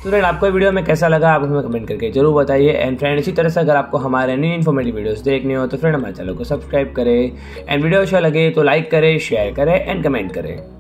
तो फ्रेंड आपको वीडियो में कैसा लगा आप हमें कमेंट करके जरूर बताइए। एंड फ्रेंड इसी तरह से अगर आपको हमारे न्यू इन्फॉर्मेटिव वीडियोस देखने हो तो फ्रेंड हमारे चैनल को सब्सक्राइब करें एंड वीडियो अच्छा लगे तो लाइक करें, शेयर करें एंड कमेंट करें।